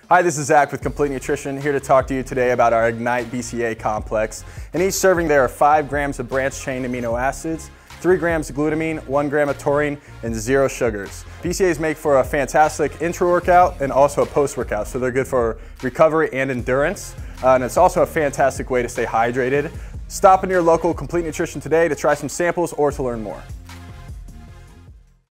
Hi, this is Zach with Complete Nutrition, here to talk to you today about our Ignite BCAA complex. In each serving there are 5 grams of branched-chain amino acids, 3 grams of glutamine, 1 gram of taurine, and 0 sugars. BCAAs make for a fantastic intra-workout and also a post-workout, so they're good for recovery and endurance. And it's also a fantastic way to stay hydrated. Stop in your local Complete Nutrition today to try some samples or to learn more.